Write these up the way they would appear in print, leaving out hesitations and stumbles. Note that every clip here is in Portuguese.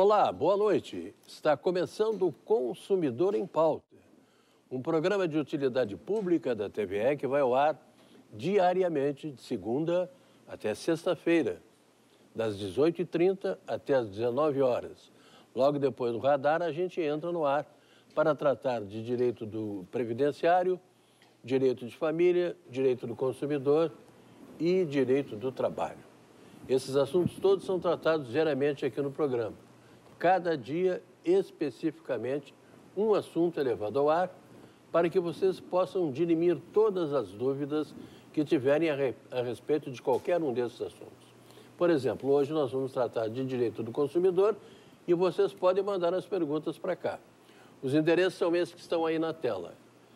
Olá, boa noite. Está começando o Consumidor em Pauta, um programa de utilidade pública da TVE que vai ao ar diariamente, de segunda até sexta-feira, das 18h30 até as 19 horas. Logo depois do radar, a gente entra no ar para tratar de direito do previdenciário, direito de família, direito do consumidor e direito do trabalho. Esses assuntos todos são tratados diariamente aqui no programa. Cada dia, especificamente, um assunto é levado ao ar para que vocês possam dirimir todas as dúvidas que tiverem a respeito de qualquer um desses assuntos. Por exemplo, hoje nós vamos tratar de direito do consumidor e vocês podem mandar as perguntas para cá. Os endereços são esses que estão aí na tela.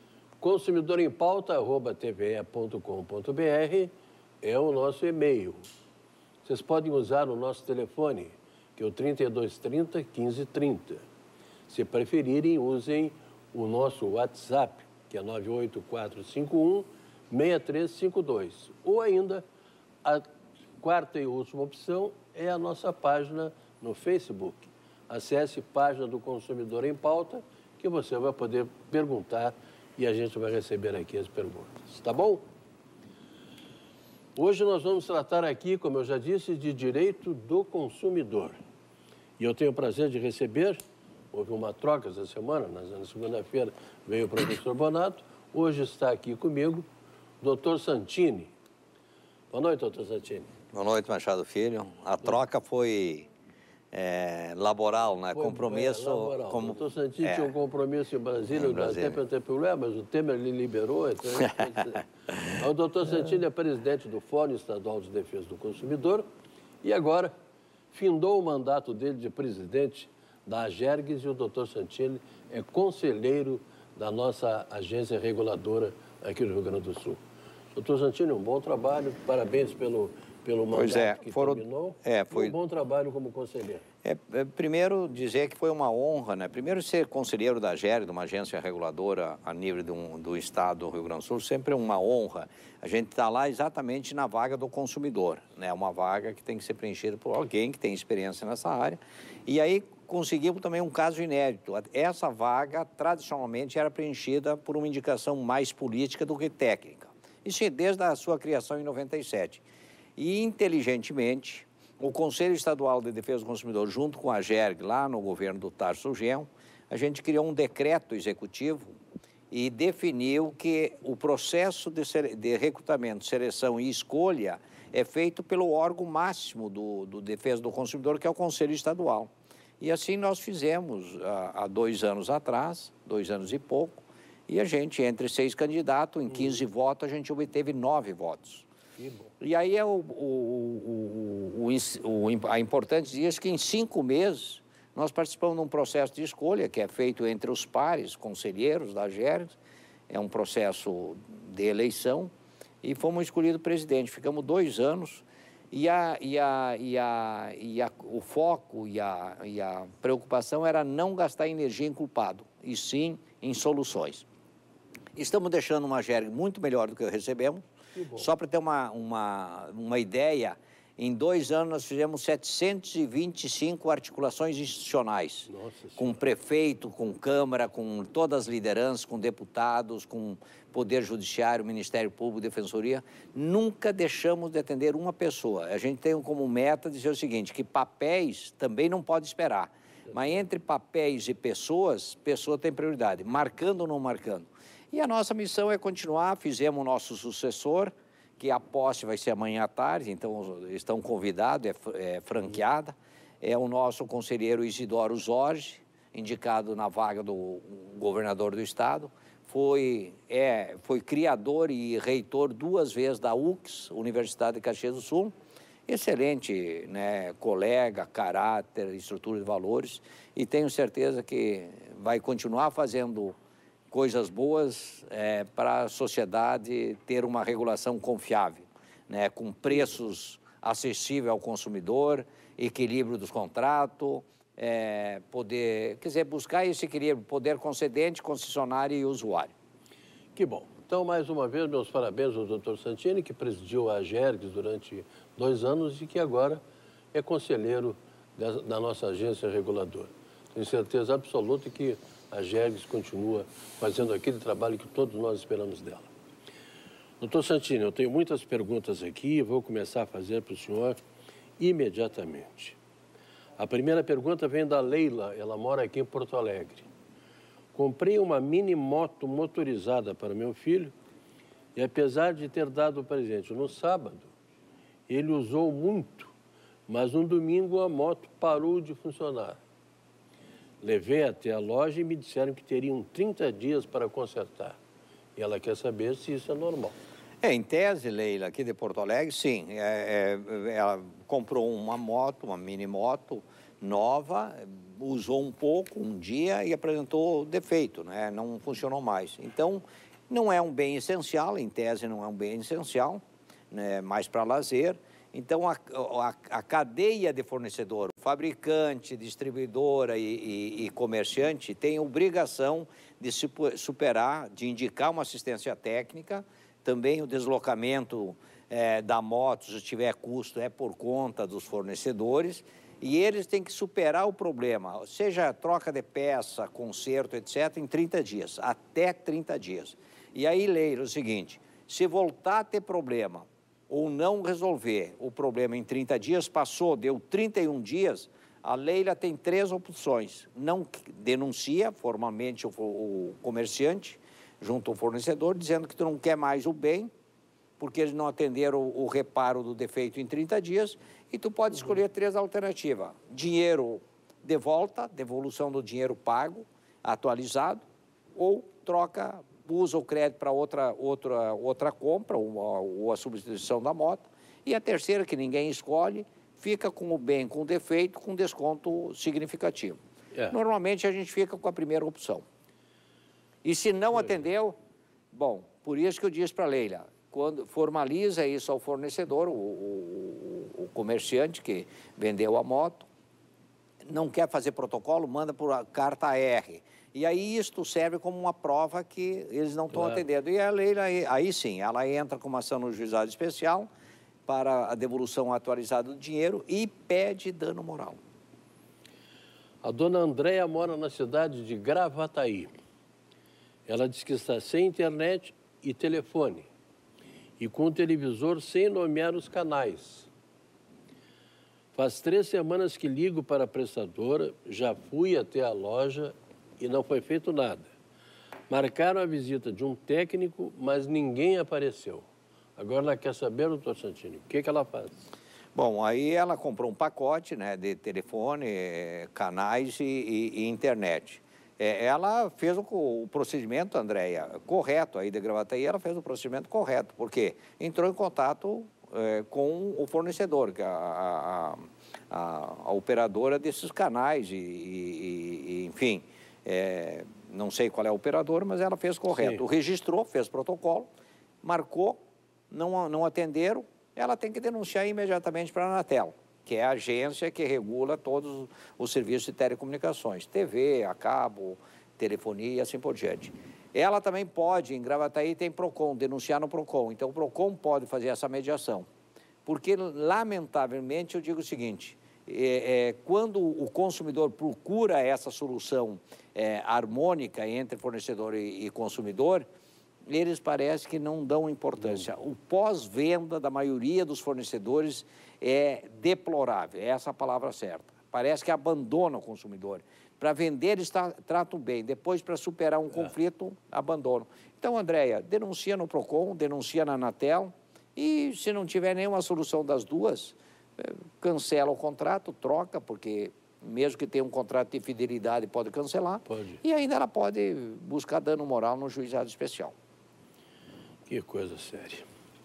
consumidorempauta@tve.com.br é o nosso e-mail. Vocês podem usar o nosso telefone, que é o 3230 1530. Se preferirem, usem o nosso WhatsApp, que é 98451 6352. Ou ainda, a quarta e última opção é a nossa página no Facebook. Acesse a página do Consumidor em Pauta, que você vai poder perguntar e a gente vai receber aqui as perguntas. Tá bom? Hoje nós vamos tratar aqui, como eu já disse, de direito do consumidor. E eu tenho o prazer de receber, houve uma troca essa semana, na segunda-feira veio o professor Bonato, hoje está aqui comigo o doutor Santini. Boa noite, doutor Santini. Boa noite, Machado Filho. A troca foi laboral, né? Compromisso... laboral. O doutor Santini tinha um compromisso em Brasília, eu até perguntei para ele, mas o Temer lhe liberou, então... O doutor Santini é presidente do Fórum Estadual de Defesa do Consumidor e agora findou o mandato dele de presidente da AGERGS e o doutor Santini é conselheiro da nossa agência reguladora aqui do Rio Grande do Sul. Doutor Santini, um bom trabalho, parabéns pelo mandato que terminou, foi um bom trabalho como conselheiro. Primeiro, dizer que foi uma honra, né? Primeiro, ser conselheiro da AGERG, de uma agência reguladora a nível do Estado do Rio Grande do Sul, sempre é uma honra. A gente está lá exatamente na vaga do consumidor, né? Uma vaga que tem que ser preenchida por alguém que tem experiência nessa área. E aí, conseguimos também um caso inédito. Essa vaga, tradicionalmente, era preenchida por uma indicação mais política do que técnica. Isso desde a sua criação em 97. E, inteligentemente, o Conselho Estadual de Defesa do Consumidor, junto com a AGERG, lá no governo do Tarso Genro, a gente criou um decreto executivo e definiu que o processo de recrutamento, seleção e escolha é feito pelo órgão máximo do Defesa do Consumidor, que é o Conselho Estadual. E assim nós fizemos há 2 anos atrás, 2 anos e pouco, e a gente, entre 6 candidatos, em 15 votos, a gente obteve 9 votos. E aí a importante disso é que em 5 meses nós participamos de um processo de escolha que é feito entre os pares, conselheiros da AGERG, é um processo de eleição, e fomos escolhidos presidente. Ficamos 2 anos e o foco e a preocupação era não gastar energia em culpado, e sim em soluções. Estamos deixando uma AGERG muito melhor do que recebemos. Só para ter uma ideia, em 2 anos nós fizemos 725 articulações institucionais, com prefeito, com Câmara, com todas as lideranças, com deputados, com Poder Judiciário, Ministério Público, Defensoria. Nunca deixamos de atender uma pessoa. A gente tem como meta dizer o seguinte, que papéis também não pode esperar, mas entre papéis e pessoas, pessoa tem prioridade, marcando ou não marcando. E a nossa missão é continuar, fizemos o nosso sucessor, que a posse vai ser amanhã à tarde, então estão convidados, é franqueada. É o nosso conselheiro Isidoro Zorzi, indicado na vaga do governador do estado. Foi criador e reitor 2 vezes da UX, Universidade de Caxias do Sul. Excelente, né, colega, caráter, estrutura de valores. E tenho certeza que vai continuar fazendo coisas boas para a sociedade ter uma regulação confiável, né, com preços acessíveis ao consumidor, equilíbrio dos contratos, buscar esse equilíbrio, poder concedente, concessionário e usuário. Que bom. Então, mais uma vez, meus parabéns ao doutor Santini, que presidiu a AGERGS durante 2 anos e que agora é conselheiro da nossa agência reguladora. Tenho certeza absoluta que a GERGS continua fazendo aquele trabalho que todos nós esperamos dela. Doutor Santini, eu tenho muitas perguntas aqui e vou começar a fazer para o senhor imediatamente. A primeira pergunta vem da Leila, ela mora aqui em Porto Alegre. Comprei uma mini moto motorizada para meu filho e, apesar de ter dado o presente no sábado, ele usou muito, mas no domingo a moto parou de funcionar. Levei até a loja e me disseram que teriam 30 dias para consertar. E ela quer saber se isso é normal. Em tese, Leila, aqui de Porto Alegre, sim. Ela comprou uma moto, uma mini moto nova, usou um pouco, um dia, e apresentou defeito, né? Não funcionou mais. Então, não é um bem essencial, em tese não é um bem essencial, né? Mais para lazer. Então, a cadeia de fornecedor, fabricante, distribuidora e comerciante, tem obrigação de superar, de indicar uma assistência técnica. Também o deslocamento da moto, se tiver custo, é por conta dos fornecedores. E eles têm que superar o problema, seja troca de peça, conserto, etc., em 30 dias, até 30 dias. E aí, Leila, é o seguinte, se voltar a ter problema ou não resolver o problema em 30 dias, passou, deu 31 dias, a Leila tem 3 opções. Não denuncia formalmente o comerciante junto ao fornecedor, dizendo que tu não quer mais o bem, porque eles não atenderam o reparo do defeito em 30 dias, e tu pode escolher 3 alternativas. Dinheiro de volta, devolução do dinheiro pago, atualizado, ou troca, usa o crédito para outra compra, ou a substituição da moto. E a terceira, que ninguém escolhe, fica com o bem com defeito, com desconto significativo. Normalmente a gente fica com a primeira opção. E se não atendeu, bom, por isso que eu disse para a Leila, quando formaliza isso ao fornecedor, o comerciante que vendeu a moto, não quer fazer protocolo, manda por carta R. E aí isto serve como uma prova que eles não estão atendendo. E a Leila, aí sim, ela entra com uma ação no juizado especial para a devolução atualizada do dinheiro e pede dano moral. A dona Andréia mora na cidade de Gravataí. Ela diz que está sem internet e telefone e com o televisor sem nomear os canais. Faz 3 semanas que ligo para a prestadora, já fui até a loja e não foi feito nada. Marcaram a visita de um técnico, mas ninguém apareceu. Agora ela quer saber, doutor Santini, o que ela faz? Bom, aí ela comprou um pacote, né, de telefone, canais e internet. Ela fez o procedimento, Andréia, correto, aí de Gravataí, ela fez o procedimento correto, porque entrou em contato com o fornecedor, que é a operadora desses canais enfim, não sei qual é a operadora, mas ela fez correto. Sim. Registrou, fez protocolo, marcou, não atenderam, ela tem que denunciar imediatamente para a Anatel, que é a agência que regula todos os serviços de telecomunicações, TV, a cabo, telefonia e assim por diante. Ela também pode, em Gravataí tem PROCON, denunciar no PROCON, então o PROCON pode fazer essa mediação. Porque, lamentavelmente, eu digo o seguinte, quando o consumidor procura essa solução harmônica entre fornecedor e consumidor, eles parecem que não dão importância. O pós-venda da maioria dos fornecedores é deplorável, essa é a palavra certa. Parece que abandona o consumidor. Para vender, eles tratam bem. Depois, para superar um conflito, abandonam. Então, Andréia, denuncia no PROCON, denuncia na Anatel e, se não tiver nenhuma solução das duas, cancela o contrato, troca, porque mesmo que tenha um contrato de fidelidade, pode cancelar. Pode. E ainda ela pode buscar dano moral no juizado especial. Que coisa séria.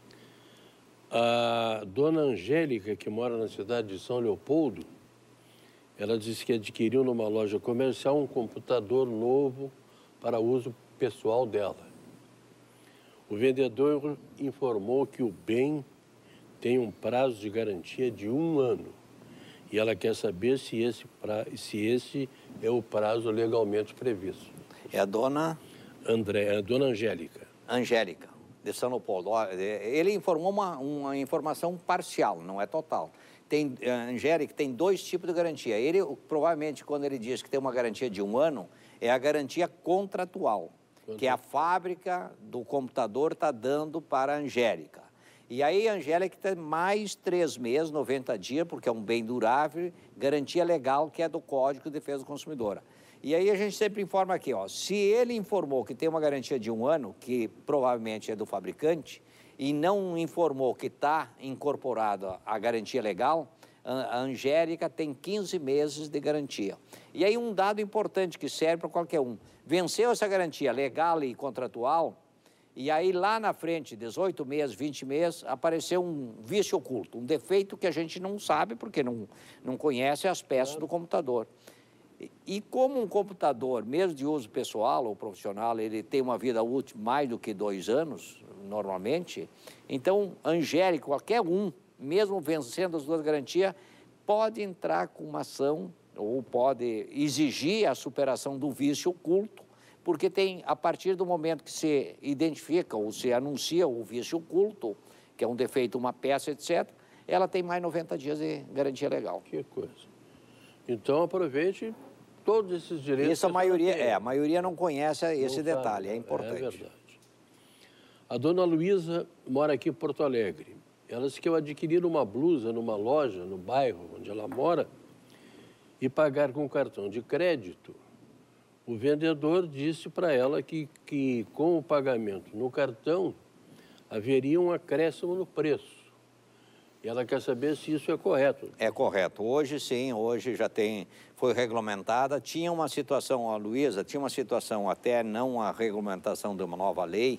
A dona Angélica, que mora na cidade de São Leopoldo, ela disse que adquiriu numa loja comercial um computador novo para uso pessoal dela. O vendedor informou que o bem tem um prazo de garantia de 1 ano. E ela quer saber se esse é o prazo legalmente previsto. É a dona? A dona Angélica. Angélica, de São Leopoldo. Ele informou uma informação parcial, não é total. a Angélica tem 2 tipos de garantia. Ele, provavelmente, quando ele diz que tem uma garantia de 1 ano, é a garantia contratual, que a fábrica do computador está dando para a Angélica. E aí a Angélica tem mais 3 meses, 90 dias, porque é um bem durável, garantia legal, que é do Código de Defesa do Consumidor. E aí a gente sempre informa aqui, ó, se ele informou que tem uma garantia de 1 ano, que provavelmente é do fabricante, e não informou que está incorporada a garantia legal, a Angélica tem 15 meses de garantia. E aí um dado importante que serve para qualquer um. Venceu essa garantia legal e contratual, e aí lá na frente, 18 meses, 20 meses, apareceu um vício oculto, um defeito que a gente não sabe porque não conhece as peças do computador. E como um computador, mesmo de uso pessoal ou profissional, ele tem uma vida útil mais do que 2 anos, normalmente, então, Angélica, qualquer um, mesmo vencendo as 2 garantias, pode entrar com uma ação ou pode exigir a superação do vício oculto, porque tem, a partir do momento que se identifica ou se anuncia o vício oculto, que é um defeito, uma peça, etc., ela tem mais 90 dias de garantia legal. Que coisa. Então, aproveite todos esses direitos. Isso a maioria não conhece esse detalhe, é importante. É verdade. A dona Luísa mora aqui em Porto Alegre. Ela disse que eu adquirir uma blusa numa loja, no bairro onde ela mora, e pagar com cartão de crédito. O vendedor disse para ela que com o pagamento no cartão haveria um acréscimo no preço. E ela quer saber se isso é correto. É correto. Hoje, sim, hoje já foi regulamentada. Tinha uma situação, a Luísa, tinha uma situação, até não a regulamentação de uma nova lei,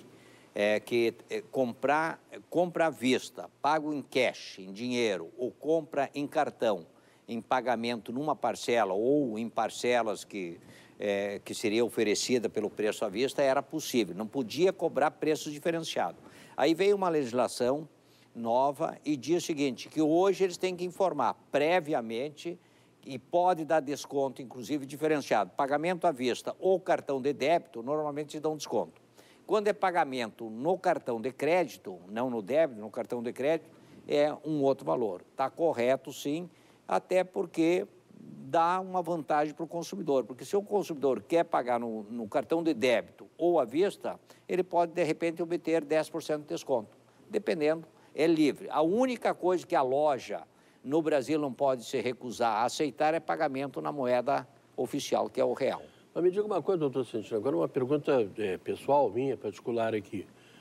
compra à vista, pago em cash, em dinheiro, ou compra em cartão, em pagamento numa parcela ou em parcelas que seria oferecida pelo preço à vista, era possível. Não podia cobrar preço diferenciado. Aí veio uma legislação nova e diz o seguinte, que hoje eles têm que informar previamente e pode dar desconto, inclusive diferenciado. Pagamento à vista ou cartão de débito, normalmente dão desconto. Quando é pagamento no cartão de crédito, não no débito, no cartão de crédito, é um outro valor. Está correto, sim, até porque dá uma vantagem para o consumidor, porque se o consumidor quer pagar no cartão de débito ou à vista, ele pode, de repente, obter 10% de desconto, dependendo, é livre. A única coisa que a loja no Brasil não pode se recusar a aceitar é pagamento na moeda oficial, que é o real. Mas me diga uma coisa, doutor Santino, agora uma pergunta pessoal minha, particular aqui.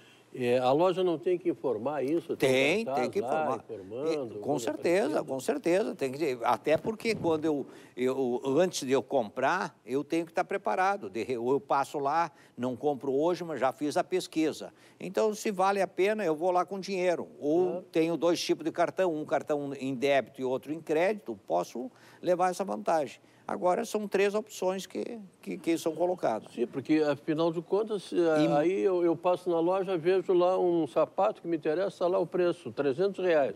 A loja não tem que informar isso? Tem que informar. Com certeza. Tem que, até porque quando antes de eu comprar, eu tenho que estar preparado. Eu passo lá, não compro hoje, mas já fiz a pesquisa. Então, se vale a pena, eu vou lá com dinheiro. Ou tenho 2 tipos de cartão, um cartão em débito e outro em crédito, posso levar essa vantagem. Agora, são 3 opções que são colocadas. Sim, porque, afinal de contas, aí eu passo na loja, vejo lá um sapato que me interessa, está lá o preço, R$300.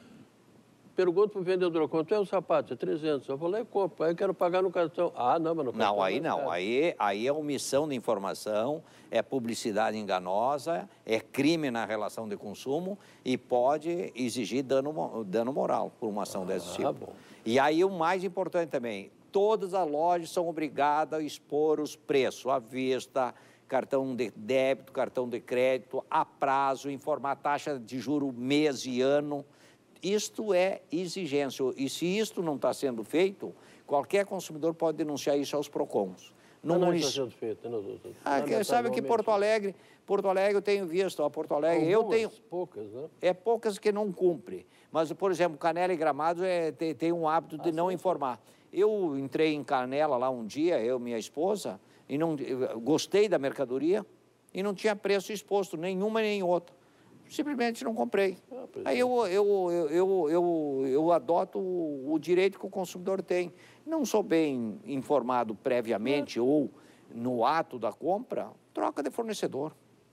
Pergunto para o vendedor, quanto é o sapato? É 300. Eu vou lá e compro, aí eu quero pagar no cartão. Ah, não, mas no cartão não, aí não. Aí é omissão de informação, é publicidade enganosa, é crime na relação de consumo e pode exigir dano moral por uma ação desse tipo. Bom. E aí o mais importante também, todas as lojas são obrigadas a expor os preços à vista, cartão de débito, cartão de crédito, a prazo, informar taxa de juro mês e ano. Isto é exigência. E se isto não está sendo feito, qualquer consumidor pode denunciar isso aos PROCONs. Não está sendo feito, não, doutor? Sabe que Porto Alegre eu tenho visto, Porto Alegre, eu tenho... poucas, né? Poucas que não cumpre. Mas, por exemplo, Canela e Gramados tem um hábito de não informar. Eu entrei em Canela lá um dia, eu e minha esposa, e gostei da mercadoria e não tinha preço exposto, nenhuma nem outra. Simplesmente não comprei. Aí eu adoto o direito que o consumidor tem. Não sou bem informado previamente ou no ato da compra, troca de fornecedor.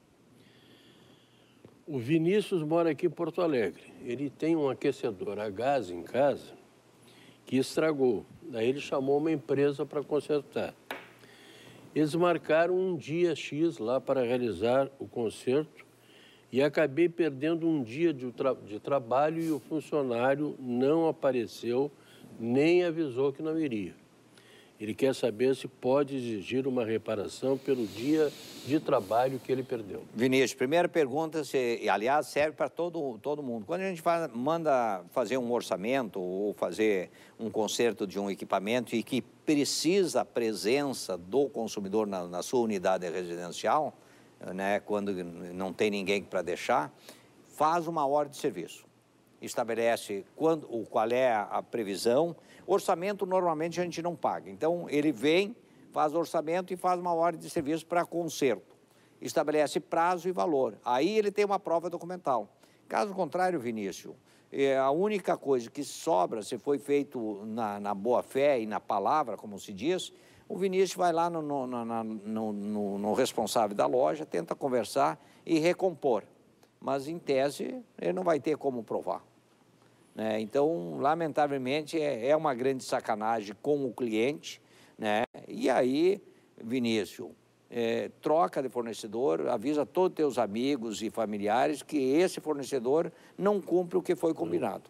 O Vinícius mora aqui em Porto Alegre. Ele tem um aquecedor a gás em casa que estragou. Daí ele chamou uma empresa para consertar. Eles marcaram um dia X lá para realizar o conserto e acabei perdendo um dia de trabalho e o funcionário não apareceu nem avisou que não iria. Ele quer saber se pode exigir uma reparação pelo dia de trabalho que ele perdeu. Vinícius, primeira pergunta, aliás, serve para todo mundo. Quando a gente manda fazer um orçamento ou fazer um conserto de um equipamento e que precisa a presença do consumidor na sua unidade residencial, né, quando não tem ninguém para deixar, faz uma ordem de serviço. Estabelece qual é a previsão. Orçamento, normalmente, a gente não paga. Então, ele vem, faz orçamento e faz uma ordem de serviço para conserto. Estabelece prazo e valor. Aí ele tem uma prova documental. Caso contrário, Vinícius, a única coisa que sobra, se foi feito na boa-fé e na palavra, como se diz, o Vinícius vai lá no responsável da loja, tenta conversar e recompor. Mas, em tese, ele não vai ter como provar. Né? Então, lamentavelmente, é uma grande sacanagem com o cliente, né? E aí, Vinícius, troca de fornecedor, avisa todos os teus amigos e familiares que esse fornecedor não cumpre o que foi combinado.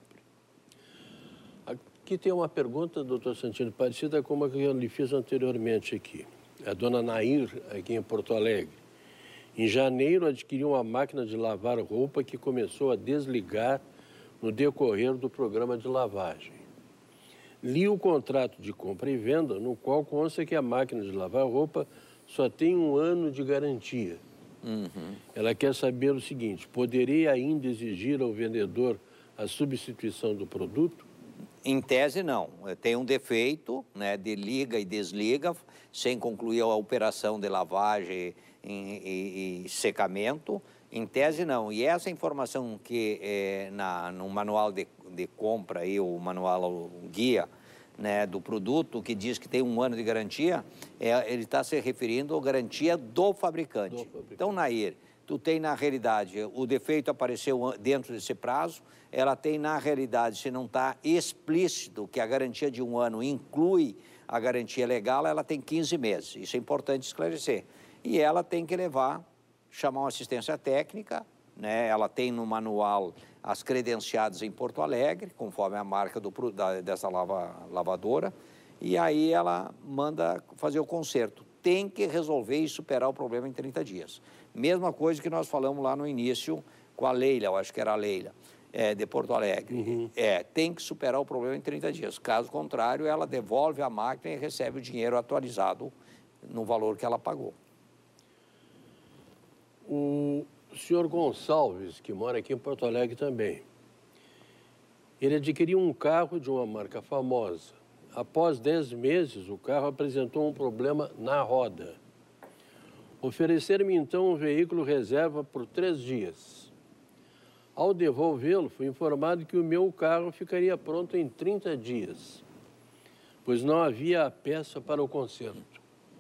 Aqui tem uma pergunta, doutor Santini, parecida com uma que eu lhe fiz anteriormente aqui. A dona Nair, aqui em Porto Alegre. Em janeiro, adquiriu uma máquina de lavar roupa que começou a desligar no decorrer do programa de lavagem. Li o contrato de compra e venda, no qual consta que a máquina de lavar roupa só tem 1 ano de garantia. Ela quer saber o seguinte: poderei ainda exigir ao vendedor a substituição do produto? Em tese, não. Tem um defeito, né, de liga e desliga, sem concluir a operação de lavagem e secamento. Em tese, não. E essa informação que no manual de compra, aí, o manual, o guia, né, do produto, que diz que tem 1 ano de garantia, ele está se referindo à garantia do fabricante. Então, Nair, tu tem, na realidade, o defeito apareceu dentro desse prazo, ela tem, na realidade, se não está explícito que a garantia de 1 ano inclui a garantia legal, ela tem 15 meses. Isso é importante esclarecer. E ela tem que chamar uma assistência técnica, né? Ela tem no manual as credenciadas em Porto Alegre, conforme a marca dessa lavadora, e aí ela manda fazer o conserto. Tem que resolver e superar o problema em 30 dias. Mesma coisa que nós falamos lá no início com a Leila, eu acho que era a Leila, de Porto Alegre. Tem que superar o problema em 30 dias. Caso contrário, ela devolve a máquina e recebe o dinheiro atualizado no valor que ela pagou. O senhor Gonçalves, que mora aqui em Porto Alegre também, ele adquiriu um carro de uma marca famosa. Após 10 meses, o carro apresentou um problema na roda. Ofereceram-me, então, um veículo reserva por 3 dias. Ao devolvê-lo, fui informado que o meu carro ficaria pronto em 30 dias, pois não havia a peça para o conserto.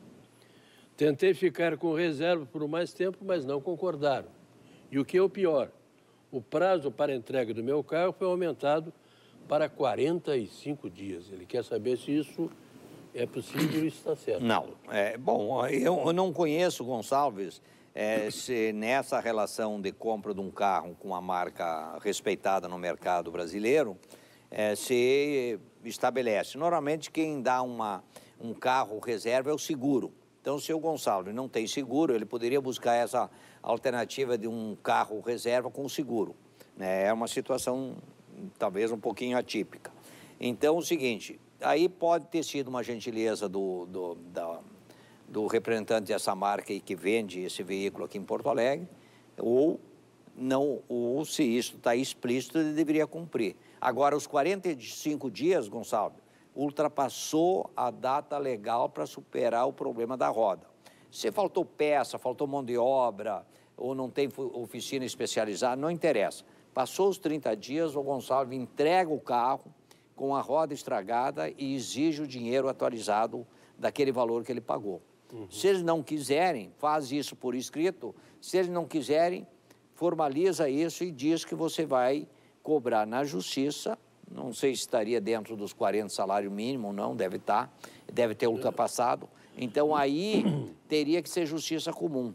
Tentei ficar com reserva por mais tempo, mas não concordaram. E o que é o pior, o prazo para a entrega do meu carro foi aumentado para 45 dias. Ele quer saber se isso é possível e está certo. Não. Bom, eu não conheço, Gonçalves, se nessa relação de compra de um carro com uma marca respeitada no mercado brasileiro, se estabelece. Normalmente, quem dá um carro reserva é o seguro. Então, se o Gonçalves não tem seguro, ele poderia buscar essa alternativa de um carro reserva com seguro. É uma situação, talvez, um pouquinho atípica. Então, o seguinte, aí pode ter sido uma gentileza do representante dessa marca aí que vende esse veículo aqui em Porto Alegre, ou se isso está explícito, ele deveria cumprir. Agora, os 45 dias, Gonçalves, ultrapassou a data legal para superar o problema da roda. Se faltou peça, faltou mão de obra, ou não tem oficina especializada, não interessa. Passou os 30 dias, o Gonçalves entrega o carro com a roda estragada e exige o dinheiro atualizado daquele valor que ele pagou. Se eles não quiserem, faz isso por escrito. Se eles não quiserem, formaliza isso e diz que você vai cobrar na justiça. Não sei se estaria dentro dos 40 salário mínimo ou não, deve estar, deve ter ultrapassado. Então, aí teria que ser justiça comum.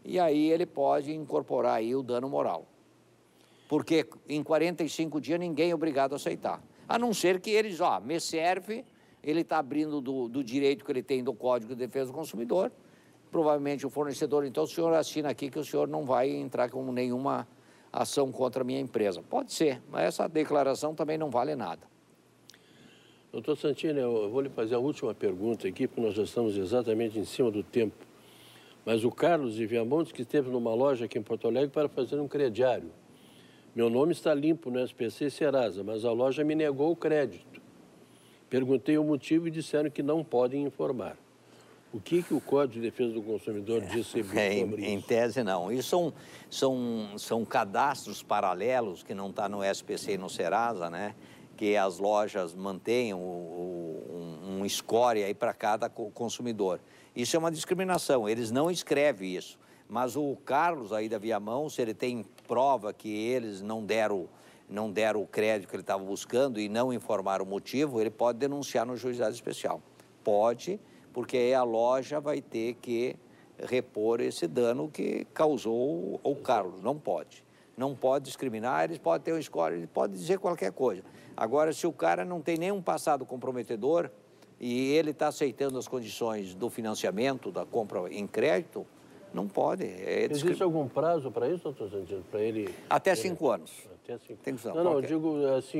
e aí ele pode incorporar aí o dano moral. Porque em 45 dias ninguém é obrigado a aceitar. A não ser que eles, me serve, ele está abrindo do direito que ele tem do Código de Defesa do Consumidor, provavelmente o fornecedor, então o senhor assina aqui que o senhor não vai entrar com nenhuma ação contra a minha empresa. Pode ser, mas essa declaração também não vale nada. Doutor Santini, eu vou lhe fazer a última pergunta aqui, porque nós já estamos exatamente em cima do tempo. Mas o Carlos de Viamontes, que esteve numa loja aqui em Porto Alegre para fazer um crediário. Meu nome está limpo no SPC Serasa, mas a loja me negou o crédito. Perguntei o motivo e disseram que não podem informar. O que o Código de Defesa do Consumidor diz sobre isso? Em tese, não. Isso são cadastros paralelos que não está no SPC e no Serasa, né? Que as lojas mantêm um score aí para cada consumidor. Isso é uma discriminação, eles não escrevem isso. Mas o Carlos aí da Viamão, se ele tem prova que eles não deram o crédito que ele estava buscando e não informaram o motivo, ele pode denunciar no juizado especial. Pode, porque aí a loja vai ter que repor esse dano que causou o Carlos. Não pode. Não pode discriminar, eles podem ter um score, eles podem dizer qualquer coisa. Agora, se o cara não tem nenhum passado comprometedor e ele está aceitando as condições do financiamento, da compra em crédito, não pode. Existe algum prazo para isso, doutor Santini? Para ele... Até 5 anos. Até 5 anos. Não, eu digo assim,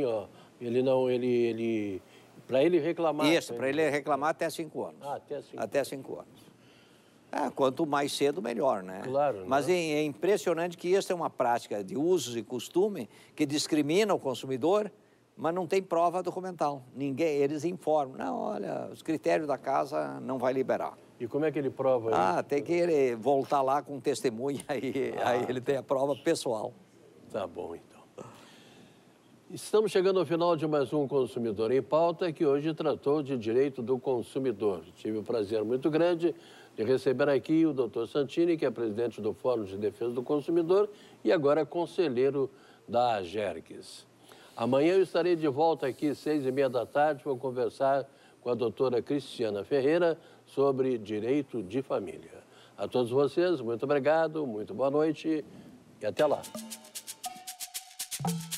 para ele reclamar... Isso, para ele reclamar até 5 anos. Até 5 anos. Quanto mais cedo, melhor, né? Claro. Mas é impressionante que isso é uma prática de usos e costume que discrimina o consumidor, mas não tem prova documental. Eles informam. Não, olha, os critérios da casa não vai liberar. E como é que ele prova isso? Tem que ele voltar lá com testemunha, aí ele tem a prova pessoal. Tá bom, então. Estamos chegando ao final de mais um Consumidor em Pauta, que hoje tratou de direito do consumidor. Tive um prazer muito grande de receber aqui o doutor Santini, que é presidente do Fórum de Defesa do Consumidor e agora é conselheiro da AGERGS. Amanhã eu estarei de volta aqui às 6h30 da tarde para conversar com a doutora Cristiana Ferreira sobre direito de família. A todos vocês, muito obrigado, muito boa noite e até lá.